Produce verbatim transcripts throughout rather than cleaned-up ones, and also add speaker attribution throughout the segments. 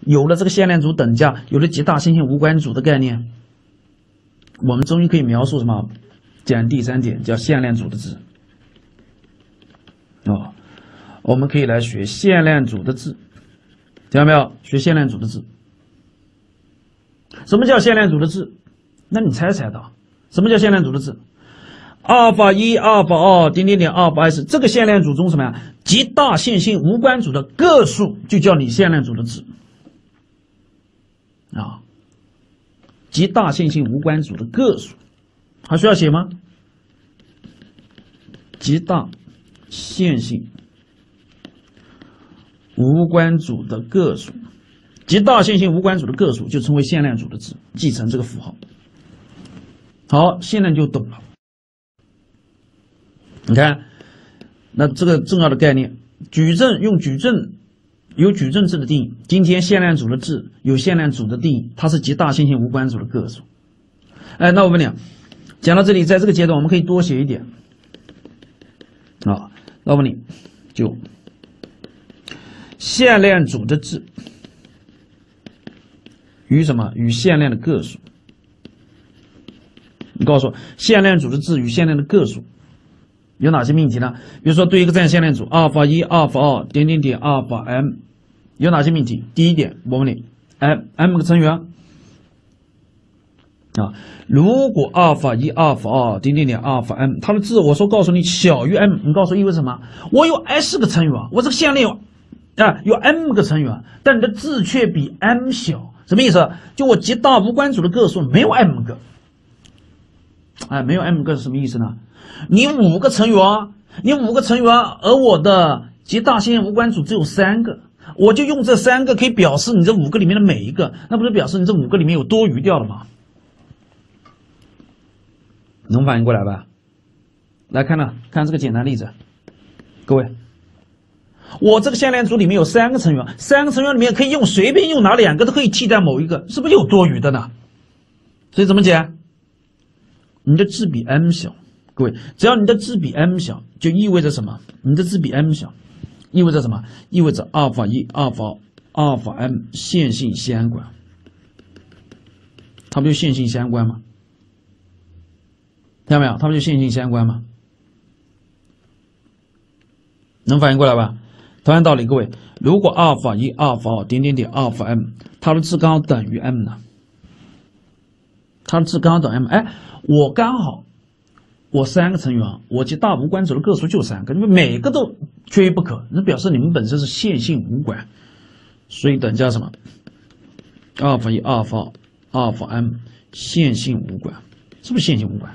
Speaker 1: 有了这个向量组等价，有了极大线性无关组的概念，我们终于可以描述什么？讲第三点，叫向量组的值。哦，我们可以来学向量组的值，听到没有？学向量组的值。什么叫向量组的值？那你猜猜到，什么叫向量组的值？阿尔法一、阿尔法二、点点点、阿尔法 S， 这个向量组中什么呀？极大线性无关组的个数就叫你向量组的值啊。极大线性无关组的个数，还需要写吗？极大线性无关组的个数，极大线性无关组的个数就称为向量组的值，继承这个符号。好，现在就懂了。你看，那这个重要的概念，矩阵用矩阵有矩阵制的定义。今天向量组的值有向量组的定义，它是极大线性无关组的个数。哎，那我问你，讲到这里，在这个阶段我们可以多写一点啊。那我问你，就向量组的值与什么？与向量的个数。你告诉我，向量组的值与向量的个数有哪些命题呢？比如说，对一个这样向量组，阿尔法一、阿尔法二、点点点、阿尔法 m， 有哪些命题？第一点，我问你 ，m m 个成员啊，如果阿尔法一、阿尔法二、点点点、阿尔法 m， 它的值我说告诉你小于 m， 你告诉我意味着什么？我有 s 个成员，我这个向量有啊有 m 个成员，但你的值却比 m 小，什么意思？就我极大无关组的个数没有 m 个。哎，没有 m 个是什么意思呢？你五个成员，你五个成员，而我的极大线性无关组只有三个，我就用这三个可以表示你这五个里面的每一个，那不是表示你这五个里面有多余掉了吗？能反应过来吧？来看呢，看这个简单例子，各位，我这个向量组里面有三个成员，三个成员里面可以用随便用哪两个都可以替代某一个，是不是有多余的呢？所以怎么解？你的值比 m 小，各位，只要你的值比 m 小，就意味着什么？你的值比 m 小，意味着什么？意味着阿尔法一、阿尔法二、阿尔法 m 线性相关，它不就线性相关吗？听到没有？它不就线性相关吗？能反应过来吧？同样道理，各位，如果阿尔法一、阿尔法二、点点点、阿尔法 m， 它的值刚好等于 m 呢？它的值刚好等于 m， 哎，我刚好，我三个成员，我极大无关组的个数就三个，因为每个都缺一不可，那表示你们本身是线性无关，所以等价什么？阿尔法一、阿尔法二、阿尔法 m 线性无关，是不是线性无关？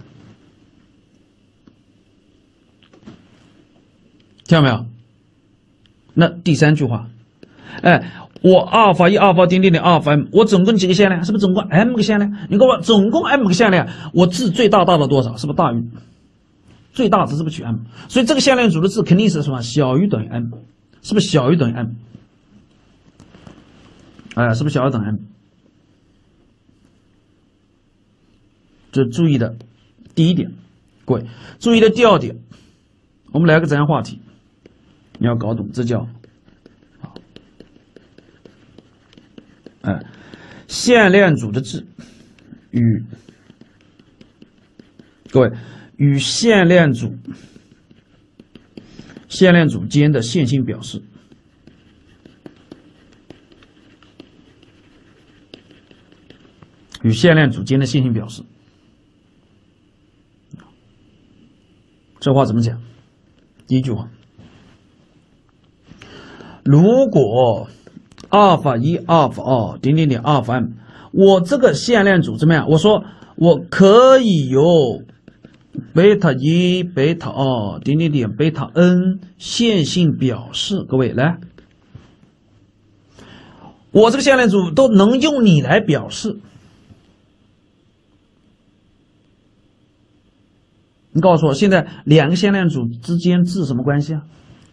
Speaker 1: 听到没有？那第三句话，哎。我阿尔法一、阿尔法点点点、阿尔法 m， 我总共几个向量？是不是总共 m 个向量？你给我总共 m 个向量，我值最大大到多少？是不是大于最大值？是不是取 m？ 所以这个向量组的值肯定是什么？小于等于 m， 是不是小于等于 m？ 哎，是不是小于等于 m？ 这注意的第一点，各位注意的第二点，我们来个怎样话题？你要搞懂，这叫。哎，向量组的值与各位与向量组向量组间的线性表示，与向量组间的线性表示，这话怎么讲？第一句话，如果阿尔法一、阿尔法二、点点点、阿尔法 m， 我这个向量组怎么样？我说我可以有贝塔一、贝塔二、点点点、贝塔 n 线性表示。各位来，我这个向量组都能用你来表示。你告诉我，现在两个向量组之间值什么关系啊？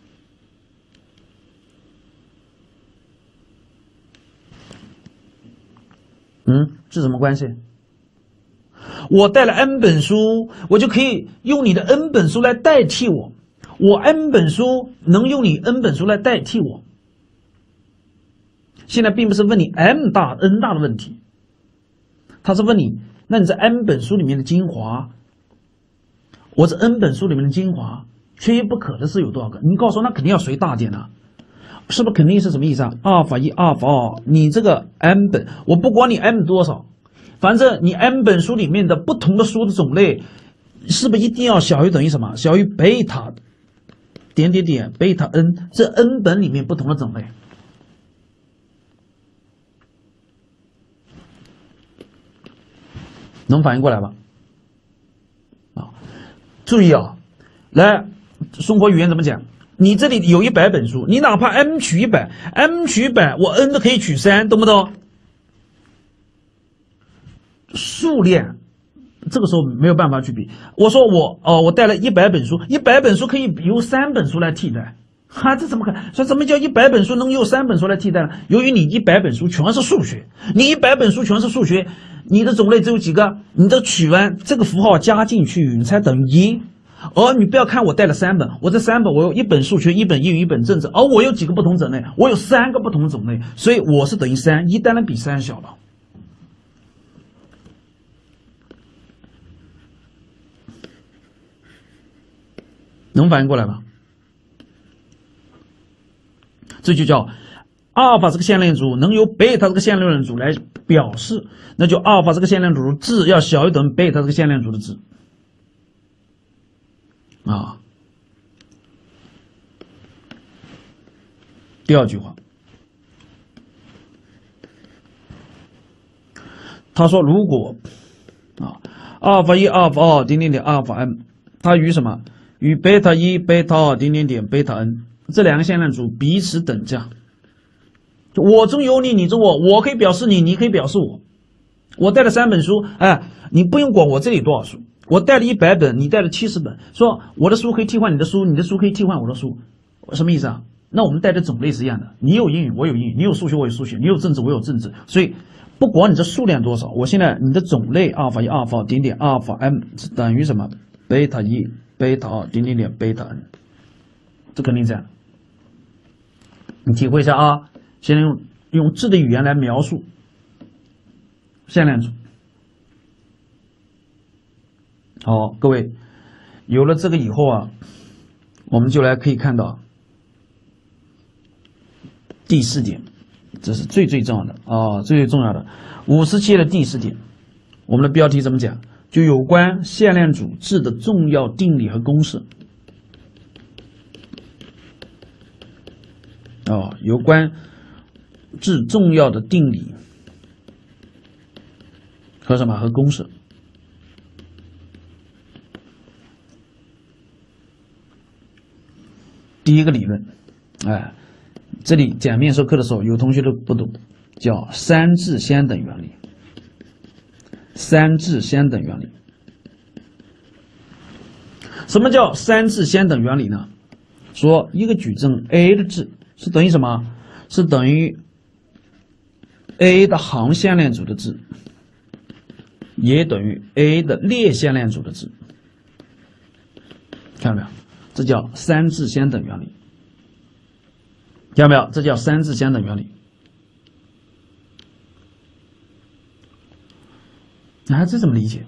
Speaker 1: 嗯，是什么关系？我带了 n 本书，我就可以用你的 n 本书来代替我。我 n 本书能用你 n 本书来代替我。 现在并不是问你 m 大 n 大的问题，他是问你，那你在 m 本数里面的精华，我这 n 本数里面的精华，缺一不可的是有多少个？你告诉我，那肯定要随大点啊，是不是肯定是什么意思啊？阿尔法一、阿尔法二，你这个 m 本，我不管你 m 多少，反正你 m 本数里面的不同的数的种类，是不是一定要小于等于什么？小于贝塔点点点贝塔 n， 这 n 本里面不同的种类。能反应过来吧？啊，注意啊，来，生活语言怎么讲？你这里有一百本数，你哪怕 m 取一百 ，m 取一百，我 n 都可以取三，懂不懂？数量，这个时候没有办法去比。我说我哦，我带了一百本书，一百本书可以由三本书来替代，哈，这怎么可能？说什么叫一百本书能由三本书来替代呢？由于你一百本书全是数学，你一百本书全是数学，你的种类只有几个？你的取完这个符号加进去，你才等于一。而你不要看我带了三本，我这三本我有一本数学，一本英语，一本政治，而我有几个不同种类，我有三个不同种类，所以我是等于三，一当然比三小了。能反应过来吗？这就叫阿尔法这个向量组能由贝塔这个向量组来表示，那就阿尔法这个向量组的值要小于等于贝塔这个向量组的值啊。第二句话，他说如果啊阿尔法一、阿尔法二点点点阿尔法 m， 它与什么？与贝塔一、贝塔二点点点贝塔 n 这两个向量组彼此等价，就我中有你，你中我，我可以表示你，你可以表示我。我带了三本书，哎，你不用管我这里多少书，我带了一百本，你带了七十本，说我的书可以替换你的书，你的书可以替换我的书，什么意思啊？那我们带的种类是一样的，你有英语，我有英语，你有数学，我有数学，你有政治，我有政治，所以不管你这数量多少，我现在你的种类阿尔法一、阿尔法二点点阿尔法 m 是等于什么？贝塔一、贝塔二点点点贝塔 n， 这肯定这样。你体会一下啊，现在用用质的语言来描述向量组。好，各位，有了这个以后啊，我们就来可以看到第四点，这是最最重要的啊，最最重要的五十期的第四点，我们的标题怎么讲？就有关向量组质的重要定理和公式。哦，有关质重要的定理和什么和公式。第一个理论，哎，这里讲面授课的时候，有同学都不懂，叫三质相等原理。三质相等原理，什么叫三质相等原理呢？说一个矩阵 A 的质是等于什么？是等于 A 的行向量组的质，也等于 A 的列向量组的质。看到没有？这叫三质相等原理。看到没有？这叫三质相等原理。啊，这怎么理解？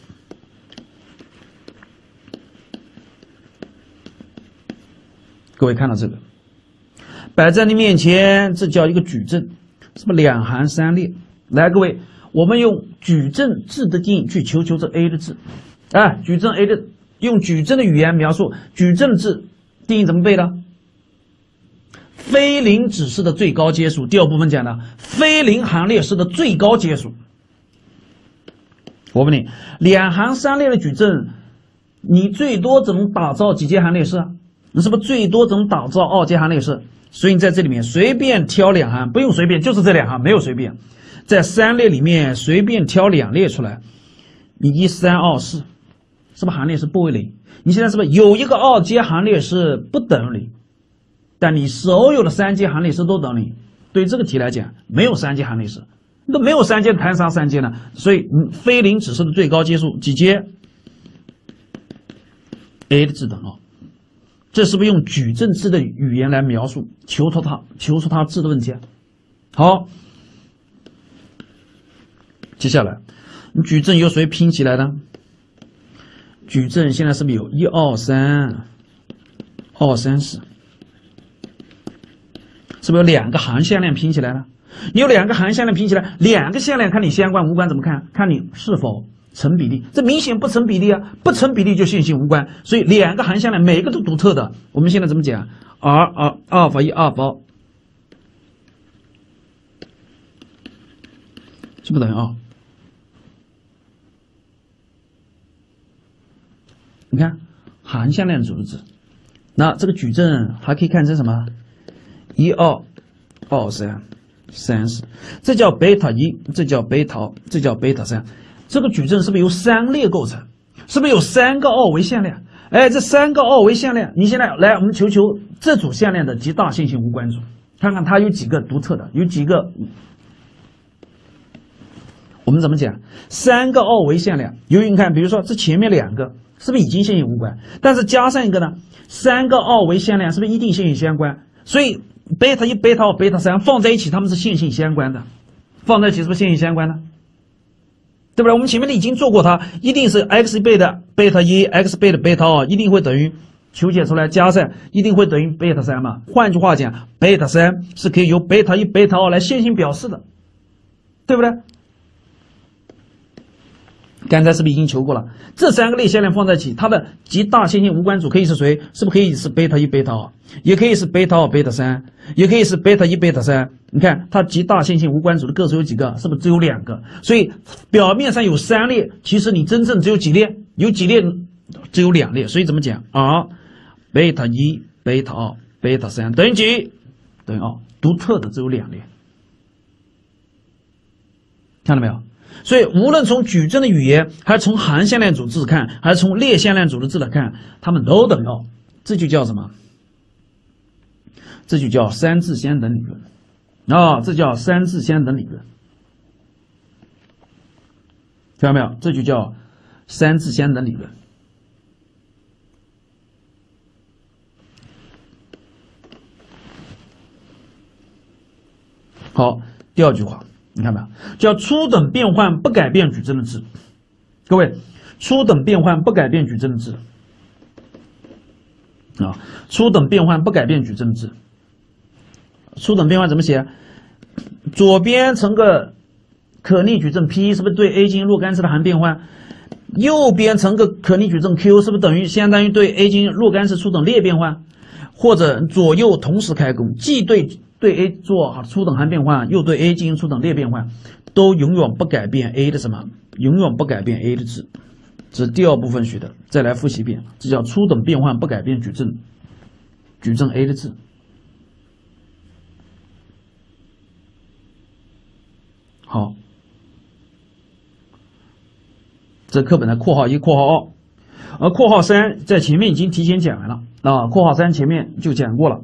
Speaker 1: 各位看到这个，摆在你面前，这叫一个矩阵，是不是两行三列？来，各位，我们用矩阵质的定义去求求这 A 的质。哎，矩阵 A 的用矩阵的语言描述矩阵质定义怎么背的？非零指示的最高阶数，第二部分讲的非零行列式的最高阶数。我问你，两行三列的矩阵，你最多只能打造几阶行列式啊？你是不是最多只能打造二阶行列式？所以你在这里面随便挑两行，不用随便，就是这两行，没有随便，在三列里面随便挑两列出来，你一三二四，是不是行列式不为零？你现在是不是有一个二阶行列式不等于零？但你所有的三阶行列式都等于零。对这个题来讲，没有三阶行列式。那没有三阶，谈啥三阶呢？所以，嗯，非零指示的最高阶数几阶 ？A 的质等二，这是不是用矩阵质的语言来描述，求出它求出它质的问题啊？ 好，接下来你矩阵由谁拼起来的？矩阵现在是不是有一二三二三四？是不是有两个含向量拼起来了？你有两个含向量拼起来，两个向量看你相关无关怎么看？看你是否成比例。这明显不成比例啊，不成比例就线性无关。所以两个含向量每个都独特的。我们现在怎么讲 ？r r 阿尔法一阿尔法二是不等于二？你看含向量组的值，那这个矩阵还可以看成什么？一二二三三四，这叫贝塔一，这叫贝塔，这叫贝塔三。这个矩阵是不是由三列构成？是不是有三个二维向量？哎，这三个二维向量，你现在来，我们求求这组向量的极大线性无关组，看看它有几个独特的，有几个。我们怎么讲？三个二维向量，由于你看，比如说这前面两个是不是已经线性无关？但是加上一个呢，三个二维向量是不是一定线性相关？所以贝塔一、贝塔二、贝塔三放在一起，它们是线性相关的，放在一起是不是线性相关的？对不对？我们前面的已经做过它，一定是 x 倍的贝塔一 ，x 倍的贝塔二，一定会等于求解出来加上，一定会等于贝塔三嘛。换句话讲，贝塔三是可以由贝塔一、贝塔二来线性表示的，对不对？刚才是不是已经求过了？这三个类向量放在一起，它的极大线性无关组可以是谁？是不是可以是贝塔一、贝塔二，也可以是贝塔二、贝塔三，也可以是贝塔一、贝塔三。你看它极大线性无关组的个数有几个？是不是只有两个？所以表面上有三列，其实你真正只有几列？有几列？只有两列。所以怎么讲？r 贝塔一、贝塔二、贝塔三等于几？等于二，独特的只有两列。看到没有？所以无论从矩阵的语言，还是从含向量组字看，还是从列向量组的字来看，它们都等于二，这就叫什么？这就叫三质相等理论啊、哦！这叫三质相等理论，看到没有？这就叫三质相等理论。好，第二句话。你看没有？叫初等变换不改变矩阵的值。各位，初等变换不改变矩阵的值啊，初等变换不改变矩阵的值。初等变换怎么写？左边成个可逆矩阵 P， 是不是对 A 经若干次的含变换？右边成个可逆矩阵 Q， 是不是等于相当于对 A 经若干次初等列变换？或者左右同时开工，既对对 A 做初等含变换，又对 A 进行初等列变换，都永远不改变 A 的什么？永远不改变 A 的值。这是第二部分学的，再来复习一遍，这叫初等变换不改变矩阵，矩阵 A 的值。好，这课本的括号一、括号二，而括号三在前面已经提前讲完了啊，括号三前面就讲过了。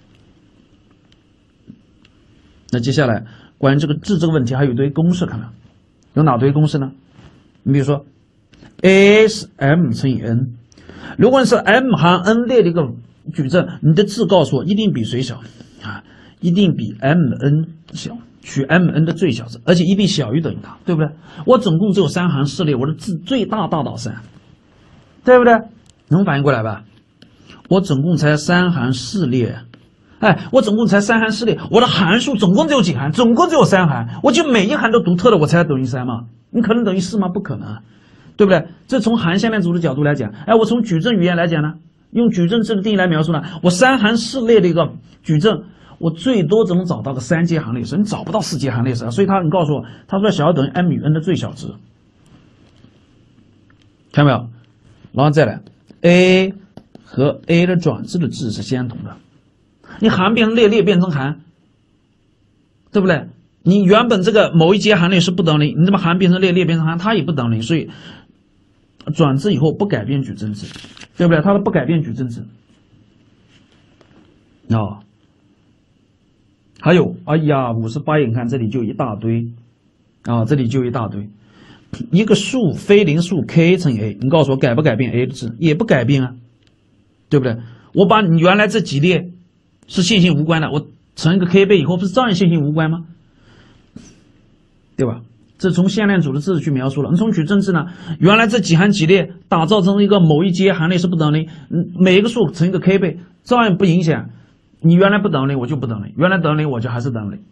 Speaker 1: 那接下来关于这个质这个问题，还有一堆公式，看到有哪堆公式呢？你比如说 ，a 是 m 乘以 n， 如果是 m 含 n 列的一个矩阵，你的字告诉我一定比谁小啊？一定比 mn 小，取 mn 的最小值，而且一定小于等于它，对不对？我总共只有三行四列，我的字最大大到三，对不对？能反应过来吧？我总共才三行四列。哎，我总共才三行四列，我的函数总共只有几行？总共只有三行，我就每一行都独特的，我才等于三嘛？你可能等于四吗？不可能，对不对？这从含向量组的角度来讲，哎，我从矩阵语言来讲呢，用矩阵制的定义来描述呢，我三行四列的一个矩阵，我最多只能找到个三阶行列式，你找不到四阶行列式，所以他你告诉我，他说小于等于 m 与 n 的最小值，看到没有？然后再来 ，a 和 a 的转置的值是相同的。你含变成列，列变成含，对不对？你原本这个某一阶行列是不等零，你怎么含变成列，列变成含，它也不等零，所以转置以后不改变矩阵值，对不对？它的不改变矩阵值。哦，还有，哎呀，五十八页，你看这里就一大堆啊，这里就一大堆。一个数非零数 k 乘以 a， 你告诉我改不改变 a 的值？也不改变啊，对不对？我把你原来这几列是线性无关的，我乘一个 k 倍以后，不是照样线性无关吗？ 对吧？这从向量组的字去描述了。你从矩阵字呢，原来这几行几列打造成一个某一阶行列是不等零，嗯，每一个数乘一个 k 倍，照样不影响。你原来不等零，我就不等零；原来等零，我就还是等零。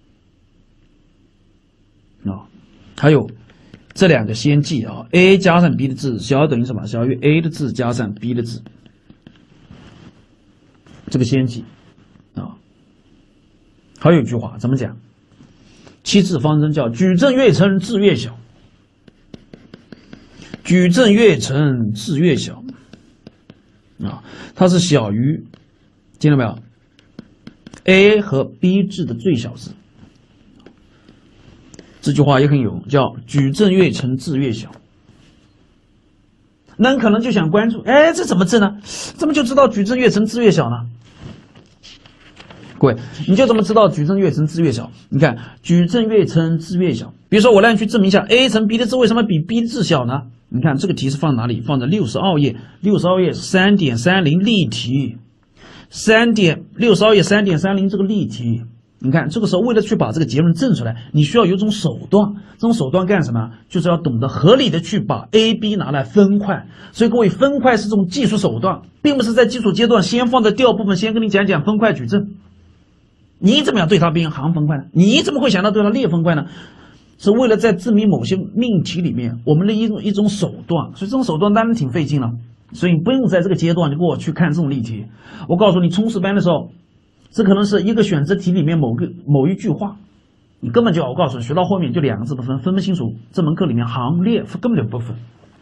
Speaker 1: 啊、哦，还有这两个先记啊 ，a 加上 b 的字小于等于什么？小于 a 的字加上 b 的字，这个先记啊、哦。还有一句话怎么讲？七次方程叫矩阵越乘字越小，矩阵越乘字越小啊，它是小于，听到没有 ？a 和 b 字的最小值。这句话也很有用，叫矩阵越乘字越小。那你可能就想关注，哎，这怎么治呢？怎么就知道矩阵越乘字越小呢？各位，你就这么知道矩阵越乘字越小？你看，矩阵越乘字越小。比如说，我让你去证明一下 a 乘 b 的字为什么比 b 的字小呢？你看这个题是放哪里？放在六十二页，六十二页是 三点三零 例题，三点六十二页 三点三零 这个例题。你看，这个时候为了去把这个结论证出来，你需要有种手段。这种手段干什么？就是要懂得合理的去把 A、B 拿来分块。所以各位，分块是种技术手段，并不是在基础阶段先放在第二部分先跟你讲讲分块矩阵。你怎么样对它变行分块呢？你怎么会想到对它列分块呢？是为了在证明某些命题里面我们的一种一种手段。所以这种手段当然挺费劲了。所以你不用在这个阶段就给我去看这种例题。我告诉你，冲刺班的时候。这可能是一个选择题里面某个某一句话，你根本就我告诉你，学到后面就两个字不分，分不清楚。这门课里面行列根本就不分。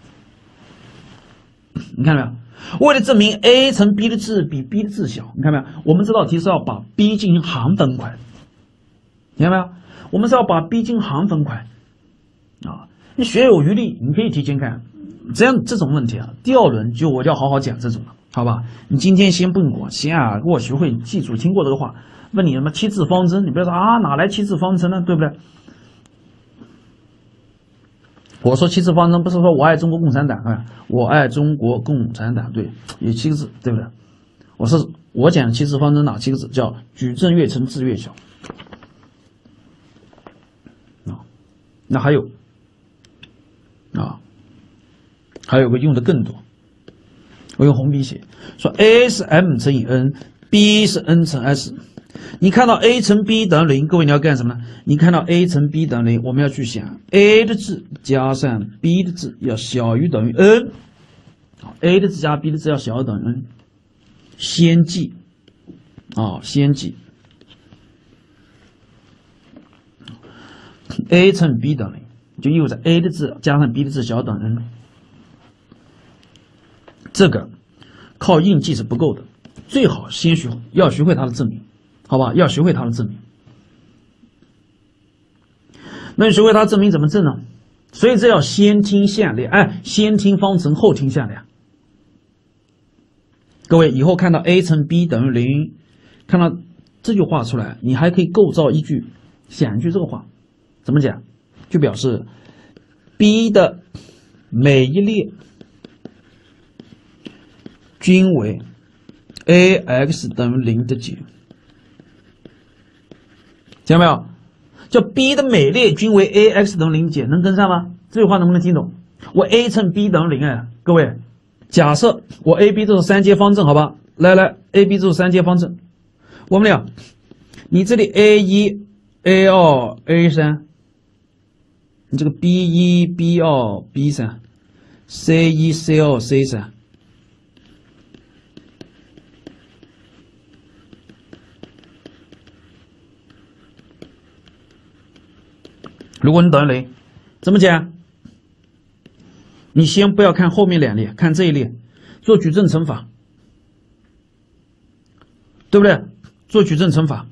Speaker 1: 你看到没有？为了证明 a 乘 b 的字比 b 的字小，你看到没有？我们这道题是要把 b 进行行分块，你看到没有？我们是要把 b 进行行分块啊！你学有余力，你可以提前看。这样这种问题啊，第二轮就我就要好好讲这种了。好吧，你今天先不用管，先啊给我学会记住听过这个话。问你什么七次方程，你不要说啊哪来七次方程呢？对不对？我说七次方程不是说我爱中国共产党啊，我爱中国共产党，对，有七个字，对不对？我是我讲七次方程哪七个字？叫矩阵越乘字越小啊。那还有啊，还有个用的更多。我用红笔写，说 a 是 m 乘以 n，b 是 n 乘 s。你看到 a 乘 b 等于零，各位你要干什么呢？你看到 a 乘 b 等于零，我们要去想 a 的字加上 b 的字要小于等于 n， a 的字加 b 的字要小于等于 n， 先记啊，先记 a 乘 b 等于零，就意味着 a 的字加上 b 的字小于等于 n。这个靠硬记是不够的，最好先学要学会它的证明，好吧？要学会它的证明。那你学会它证明怎么证呢？所以这要先听向量，哎，先听方程后听向量。各位以后看到 a 乘 b 等于零，看到这句话出来，你还可以构造一句，想一句这个话，怎么讲？就表示 b 的每一列均为 ax 等于零的解，听到没有？叫 b 的每列均为 ax 等于零解，能跟上吗？这句话能不能听懂？我 a 乘 b 等于零，哎，各位，假设我 a b 这是三阶方程，好吧？来来 ，a b 这是三阶方程，我们俩，你这里 a 一、a 二、a 三，你这个 b 一、b 二、b 三、c 一、c 二、c 三。如果你等于零，怎么讲？你先不要看后面两列，看这一列，做矩阵乘法，对不对？做矩阵乘法，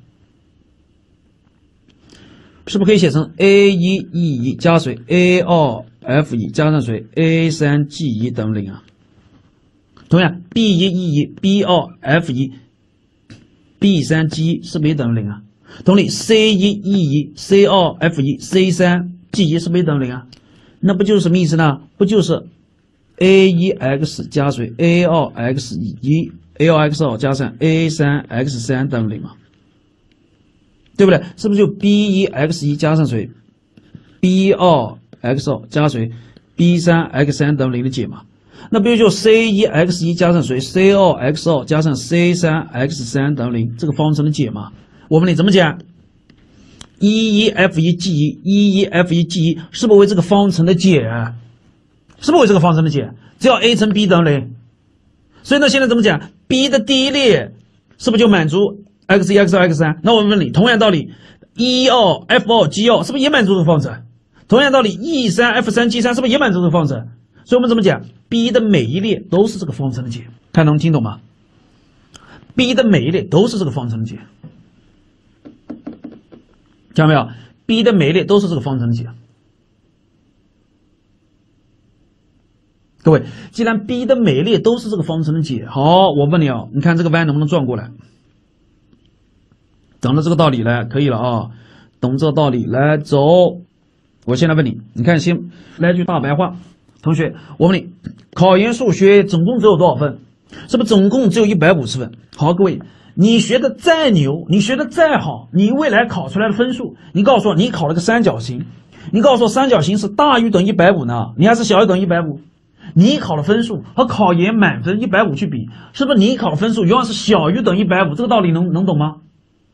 Speaker 1: 是不是可以写成 a 一 e 一加谁 a 二 f 一加上谁 a 三 g 一等于零啊？同样 b 一 e 一 b 二 f 一 b 三 g 一是不是也等于零啊？同理 c 一 e 一 c 二 f 一 c 三 g 一是不是也等于零啊？那不就是什么意思呢？不就是 a 一 x 加谁 a 二 x 一 a 二 x 二加上 a 三 x 三等于零吗？对不对？是不是就 b 一 x 一加上谁 b 二 x 二加谁 b 三 x 三等于零的解嘛？那不就 c 一 x 一加上谁 c 二 x 二加上 c 三 x 三等于零这个方程的解嘛？我问你怎么解？一一 f 一 g 一 一一 f 一 g 一是不是为这个方程的解？是不是为这个方程的解？只要 a 乘 b 等于零。所以呢，现在怎么讲 ？b 的第一列是不是就满足 x 一 x 二 x 三？那我问你，同样道理 一二 f 二 g 二是不是也满足这个方程？同样道理 e 三 f 三 g 三是不是也满足这个方程？所以我们怎么讲 ？b 的每一列都是这个方程的解，看能听懂吗 ？b 的每一列都是这个方程的解，看到没有 ？b 的每一列都是这个方程的解。各位，既然 b 的每一列都是这个方程的解，好，我问你啊，你看这个弯能不能转过来？懂了这个道理了，可以了啊，懂这个道理来走。我现在问你，你看先来句大白话，同学，我问你，考研数学总共只有多少分？是不是总共只有一百五十分？好，各位，你学的再牛，你学的再好，你未来考出来的分数，你告诉我，你考了个三角形，你告诉我三角形是大于等于一百五呢，你还是小于等于一百五？你考的分数和考研满分一百五去比，是不是你考的分数永远是小于等于一百五？这个道理能能懂吗？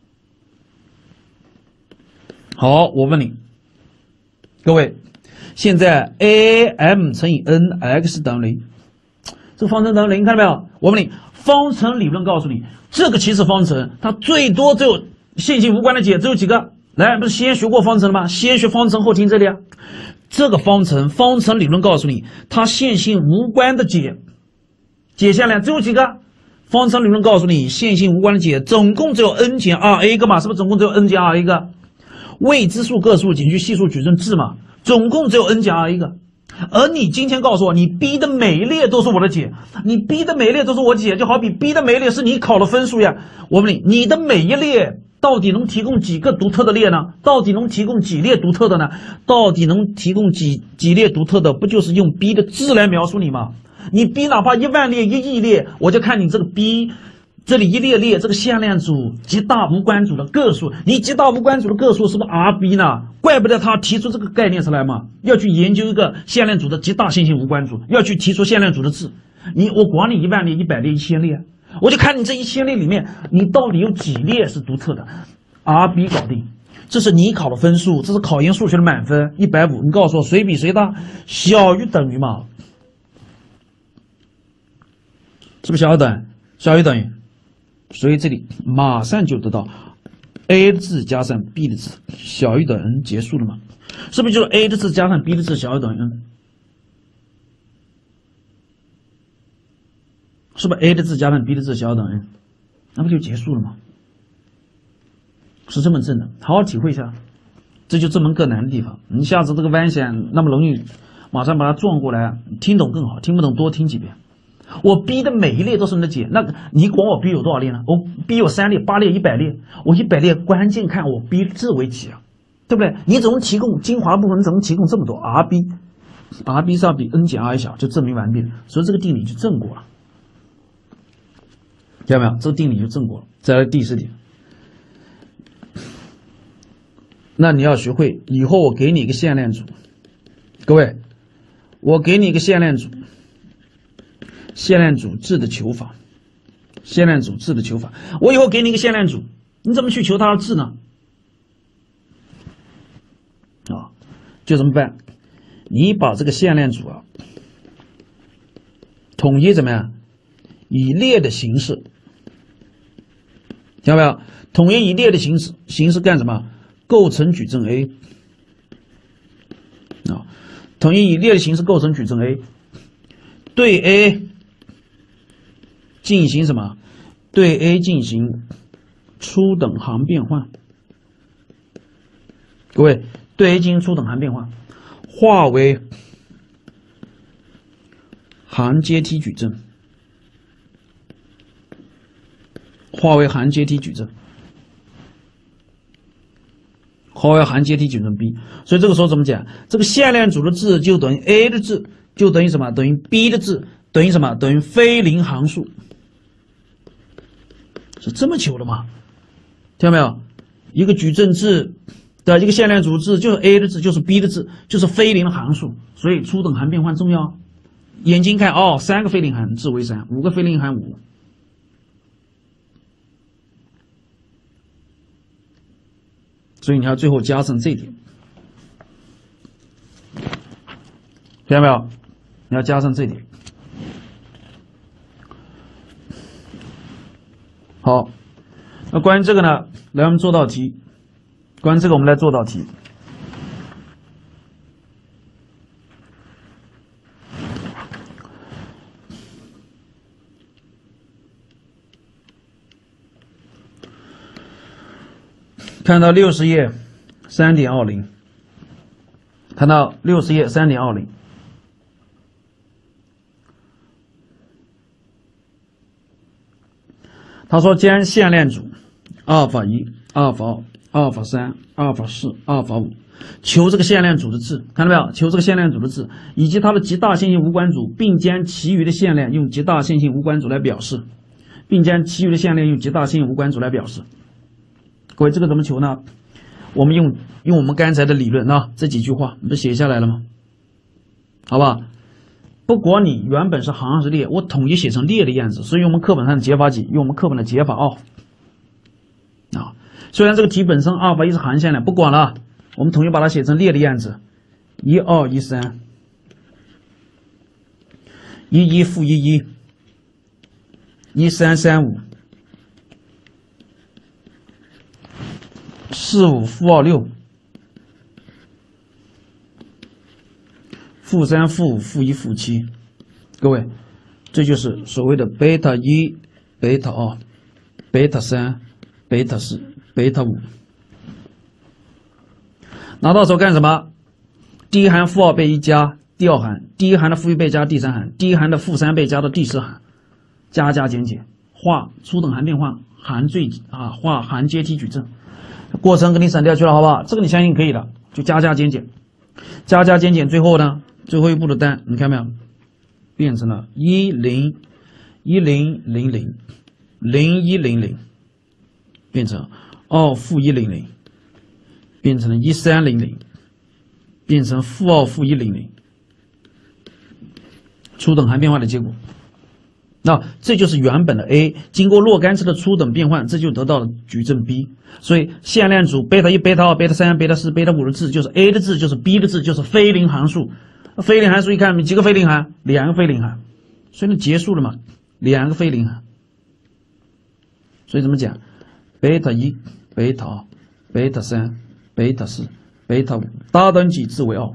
Speaker 1: 好，我问你，各位，现在 a m 乘以 n x 等于零，这个方程等于零，看到没有？我问你，方程理论告诉你，这个其实方程它最多只有线性无关的解，只有几个？来，不是先学过方程了吗？先学方程后听这里啊。这个方程，方程理论告诉你，它线性无关的解，解下来只有几个？方程理论告诉你，线性无关的解总共只有 n 减 二 a 个嘛，是不是总共只有 n 减 二 a 个？未知数个数减去系数矩阵制嘛，总共只有 n 减 二 a 个。而你今天告诉我，你 b 的每一列都是我的解，你 b 的每一列都是我的解，就好比 b 的每一列是你考的分数呀。我问你，你的每一列到底能提供几个独特的列呢？到底能提供几列独特的呢？到底能提供几几列独特的？不就是用 b 的质来描述你吗？你 b 哪怕一万列、一亿列，我就看你这个 b 这里一列列这个向量组极大无关组的个数，你极大无关组的个数是不是 R B 呢？怪不得他提出这个概念出来嘛，要去研究一个向量组的极大线性无关组，要去提出向量组的值。你我管你一万列、一百列、一千列。我就看你这一千列里面，你到底有几列是独特的 ？R B 搞定，这是你考的分数，这是考研数学的满分一百五。你告诉我谁比谁大？小于等于嘛？是不是小于等于？小于等于？所以这里马上就得到 a 的值加上 b 的值小于等于 n， 结束了嘛？是不是就是 a 的值加上 b 的值小于等于 n？是不是 a 的值加上 b 的值小于等于 n？ 那不就结束了吗？是这么正的，好好体会一下，这就这门课难的地方。你下次这个弯线那么容易，马上把它转过来，听懂更好，听不懂多听几遍。我 b 的每一列都是你的解，那你管我 b 有多少列呢？我 b 有三列、八列、一百列，我一百列关键看我 b 字为几啊，对不对？你怎么提供精华部分？你怎么提供这么多 R B？R B 是要比 n 减 r 小，就证明完毕了，所以这个定理就正过了。看到没有？这个定理就正过了。再来第四点，那你要学会，以后我给你一个向量组，各位，我给你一个向量组，向量组质的求法，向量组质的求法，我以后给你一个向量组，你怎么去求它的质呢？啊，就怎么办？你把这个向量组啊，统一怎么样？以列的形式，听到没有？统一以列的形式，形式干什么？构成矩阵 A 啊，统一以列的形式构成矩阵 A， 对 A 进行什么？对 A 进行初等行变换。各位，对 A 进行初等行变换，化为行阶梯矩阵。化为行阶梯矩阵，化为行阶梯矩阵 B， 所以这个时候怎么讲？这个向量组的质就等于 A 的质，就等于什么？等于 B 的质，等于什么？等于非零行数，是这么求的吗？听到没有？一个矩阵质的一个线链组字，就是 A 的字，就是 B 的字，就是非零函数，所以初等函变换重要。眼睛看哦，三个非零函字为三，五个非零函五。所以你要最后加上这一点，听到没有？你要加上这一点。好，那关于这个呢，来我们做道题。关于这个，我们来做道题。看到六十页三点二零，看到六十页三点二零。他说将线链组阿尔法一、阿尔法二、阿尔法三、阿尔法四、阿尔法五，求这个线链组的字，看到没有？求这个线链组的字以及它的极大线性无关组，并将其余的线链用极大线性无关组来表示，并将其余的线链用极大线性无关组来表示。各位，这个怎么求呢？我们用用我们刚才的理论啊，这几句话你不写下来了吗？好吧。不管你原本是行还是列，我统一写成列的样子，所以用我们课本上的解法几，用我们课本的解法哦。啊，虽然这个题本身阿尔法一是行线链，不管了，我们统一把它写成列的样子，一二一三，一一负一一，一三三五，四五负二六。负三、负五、负一、负七，各位，这就是所谓的贝塔一、贝塔二、贝塔三、贝塔四、贝塔五。拿到手干什么？第一行负二被一加第二行，第一行的负一被加第三行，第一行的负三被加到第四行，加加减减，画初等函变换，函最啊，画函阶梯矩阵，过程给你省掉去了，好不好？这个你相信可以的，就加加减减，加加减减，最后呢？最后一步的单，你看没有？变成了一零一零零零零一零零，变成二负一零零，变成了一三零零，变成负二负一零零，初等函变换的结果。那这就是原本的 A， 经过若干次的初等变换，这就得到了矩阵 B。所以线链组贝塔一、贝塔二、贝塔三、贝塔四、贝塔五的字就是 A 的字，就是 B 的字，就是非零函数。非零函数一看，几个非零函？两个非零函，所以呢结束了嘛，两个非零函。所以怎么讲？贝塔一、贝塔二、贝塔三、贝塔四、贝塔五，大等级字为二，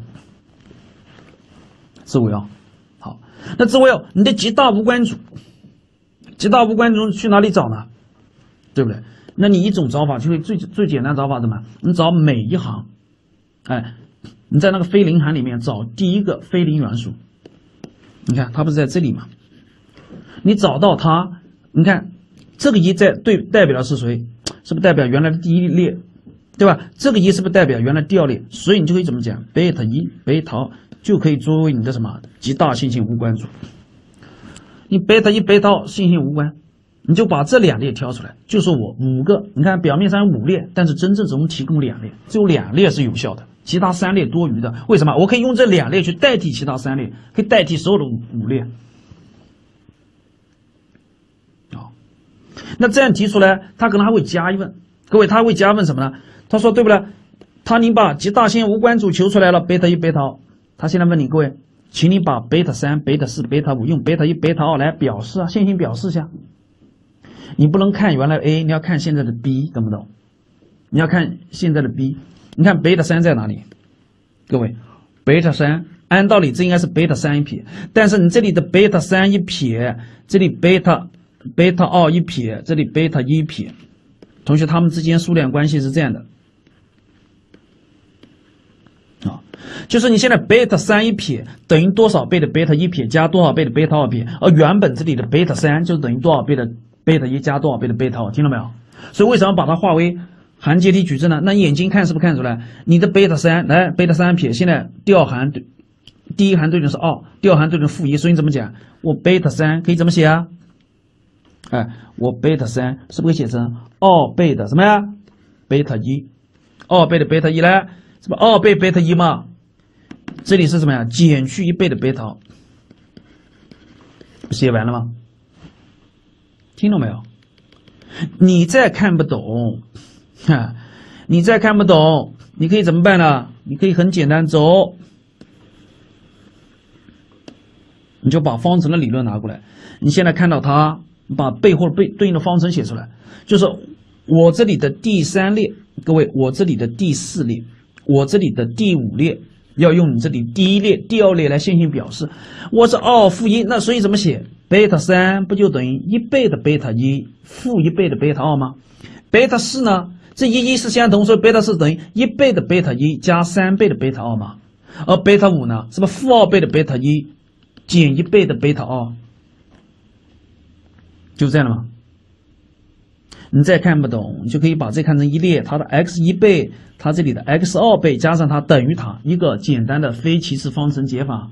Speaker 1: 字为二。好，那字为二，你的极大无关组，极大无关组去哪里找呢？对不对？那你一种找法就会最最简单找法怎么？你找每一行，哎。你在那个非零函里面找第一个非零元素，你看它不是在这里吗？你找到它，你看这个一在对代表的是谁？是不是代表原来的第一列，对吧？这个一是不是代表原来第二列？所以你就可以怎么讲？贝塔一、贝塔二就可以作为你的什么极大线性无关组。你贝塔一、贝塔二线性无关，你就把这两列挑出来，就说我五个，你看表面上有五列，但是真正只能提供两列，只有两列是有效的。其他三列多余的，为什么？我可以用这两列去代替其他三列，可以代替所有的五五列。啊，那这样提出来，他可能还会加一问，各位，他会加问什么呢？他说对不对？他你把极大线无关组求出来了，贝塔一、贝塔二，他现在问你各位，请你把贝塔三、贝塔四、贝塔五用贝塔一、贝塔二来表示啊，线性表示一下。你不能看原来 A， 你要看现在的 B， 懂不懂？你要看现在的 B。你看贝塔三在哪里？各位，贝塔三按道理这应该是贝塔三一撇，但是你这里的贝塔三一撇，这里贝塔贝塔二一撇，这里贝塔一撇，同学他们之间数量关系是这样的啊，就是你现在贝塔三一撇等于多少倍的贝塔一撇加多少倍的贝塔二撇，而原本这里的贝塔三就等于多少倍的贝塔一加多少倍的贝塔二，听到没有？所以为什么把它化为函阶梯矩阵呢？那眼睛看是不是看出来？你的贝塔三来贝塔三撇，现在第二行对，第一行对准是二，第二行对准负一，所以你怎么讲？我贝塔三可以怎么写啊？哎，我贝塔三是不是可以写成二倍的什么呀？贝塔一， 二倍的贝塔一呢？是不二倍贝塔一嘛？这里是什么呀？减去一倍的贝塔，写完了吗？听懂没有？你再看不懂，哈，你再看不懂，你可以怎么办呢？你可以很简单走，你就把方程的理论拿过来。你现在看到它，把背后背对应的方程写出来，就是我这里的第三列，各位，我这里的第四列，我这里的第五列，要用你这里第一列、第二列来线性表示。我是二负一，那所以怎么写？贝塔三不就等于一倍的贝塔一负一倍的贝塔二吗？贝塔四呢？这一一是相同，所以贝塔四等于一倍的贝塔一加三倍的贝塔二嘛。而贝塔五呢？是不是负二倍的贝塔一减一倍的贝塔二？就这样了吗？你再看不懂，你就可以把这看成一列，它的 x 一倍，它这里的 x 二倍加上它等于它，一个简单的非齐次方程解法。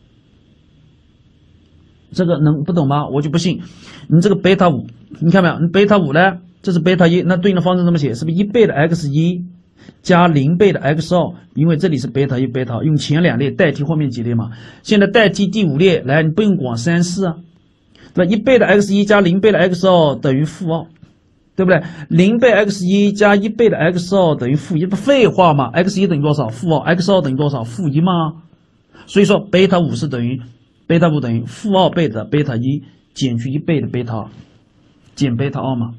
Speaker 1: 这个能不懂吗？我就不信。你这个贝塔五，你看没有？你贝塔五呢？这是贝塔一，那对应的方程怎么写？是不是一倍的 x 一加零倍的 x 二？因为这里是贝塔一、贝塔二，用前两列代替后面几列嘛。现在代替第五列，来，你不用管三四啊，对吧？一倍的 x 一加零倍的 x 二等于负二，对不对？零倍 x 一加一倍的 x 二等于负一，不废话嘛 ？x 一等于多少？负二。x 二等于多少？负一嘛。所以说贝塔五是等于。贝塔五等于负二倍的贝塔一减去一倍的贝塔二，减贝塔二嘛？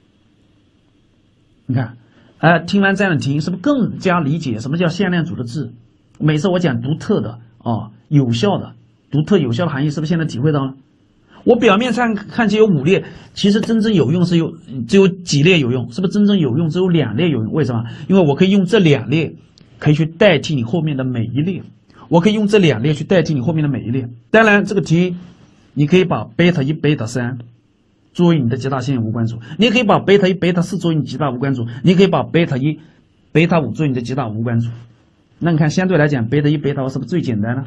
Speaker 1: 你看，哎，听完这样的题，是不是更加理解什么叫向量组的字？每次我讲独特的啊、有效的、独特有效的含义，是不是现在体会到了？我表面上看起有五列，其实真正有用是有只有几列有用，是不是真正有用只有两列有用？为什么？因为我可以用这两列可以去代替你后面的每一列。我可以用这两列去代替你后面的每一列。当然，这个题你可以把贝塔一、贝塔三作为你的极大线性无关组，你也可以把贝塔一、贝塔四作为你极大无关组，你也可以把贝塔一、贝塔五作为你的极大无关组。那你看，相对来讲，贝塔一、贝塔二是不是最简单呢？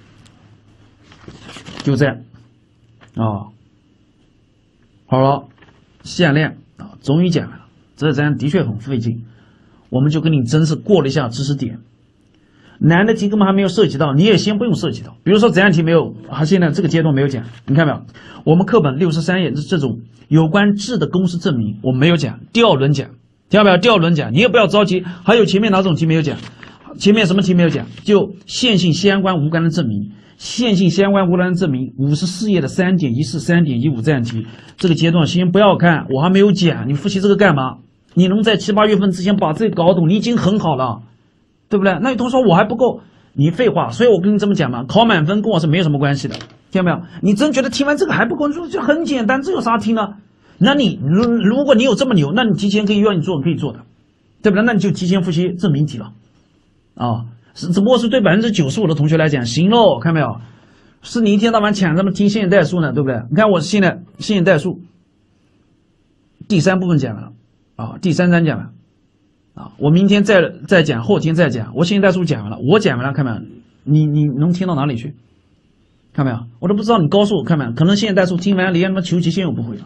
Speaker 1: 就这样啊、哦。好了，向量啊，终于讲完了。这章的确很费劲，我们就跟你真是过了一下知识点。难的题根本还没有涉及到，你也先不用涉及到。比如说这样题没有，还现在这个阶段没有讲，你看没有？我们课本六十三页这种有关质的公式证明我们没有讲，第二轮讲，听到没有？第二轮讲，你也不要着急。还有前面哪种题没有讲？前面什么题没有讲？就线性相关无关的证明，线性相关无关的证明，五十四页的 三点一四、三点一五这样题，这个阶段先不要看，我还没有讲，你复习这个干嘛？你能在七八月份之前把这个搞懂，你已经很好了。对不对？那有同学说我还不够，你废话，所以我跟你这么讲嘛，考满分跟我是没有什么关系的，听到没有？你真觉得听完这个还不够，你说这很简单，这有啥听呢？那你如如果你有这么牛，那你提前可以愿意做，可以做的，对不对？那你就提前复习证明题了，啊，是只不过是对百分之九十五的同学来讲，行喽，看到没有？是你一天到晚抢着么听线性代数呢，对不对？你看我现在线性代数第三部分讲完了，啊，第三章讲完了。啊，我明天再再讲，后天再讲。我线性代数讲完了，我讲完了，看没有？你你能听到哪里去？看没有？我都不知道你告诉我，看没有？可能线性代数听完连他妈求极限我不会了。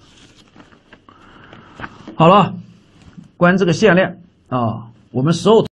Speaker 1: 好了，关于这个向量啊，我们所有。